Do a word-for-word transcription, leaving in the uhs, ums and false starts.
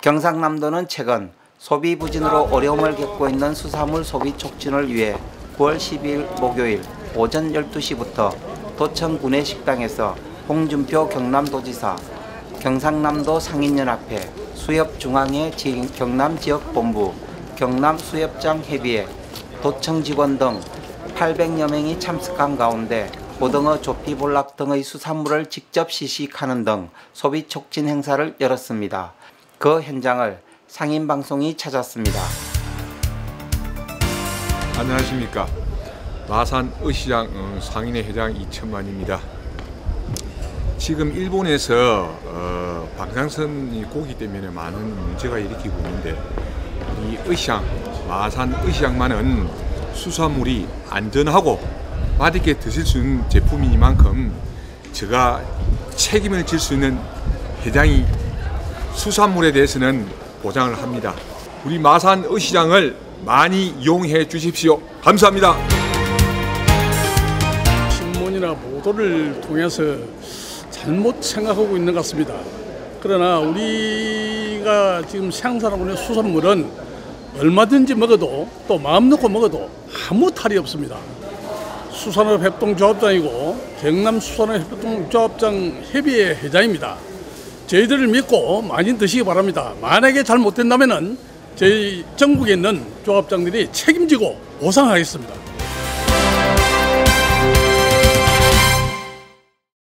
경상남도는 최근 소비 부진으로 어려움을 겪고 있는 수산물 소비 촉진을 위해 구월 십이일 목요일 오전 열두 시부터 도청 구내식당에서 홍준표 경남도지사, 경상남도 상인연합회, 수협중앙회 경남지역본부, 경남수협장협의회, 도청 직원 등 팔백여 명이 참석한 가운데 고등어, 조피, 볼락 등의 수산물을 직접 시식하는 등 소비 촉진 행사를 열었습니다. 그 현장을 상인방송이 찾았습니다. 안녕하십니까. 마산 의시장 상인회 회장 이천만입니다. 지금 일본에서 어, 방사선이 고기 때문에 많은 문제가 일으키고 있는데 이 의시장, 마산 의시장만은 수산물이 안전하고 맛있게 드실 수 있는 제품이니만큼 제가 책임을 질 수 있는 회장이 수산물에 대해서는 보장을 합니다. 우리 마산 의시장을 많이 이용해 주십시오. 감사합니다. 신문이나 보도를 통해서 잘못 생각하고 있는 것 같습니다. 그러나 우리가 지금 생산하고 있는 수산물은 얼마든지 먹어도 또 마음 놓고 먹어도 아무 탈이 없습니다. 수산업협동조합장이고 경남수산업협동조합장 협의회 회장입니다. 저희들을 믿고 많이 드시기 바랍니다. 만약에 잘못된다면 저희 전국에 있는 조합장들이 책임지고 보상하겠습니다.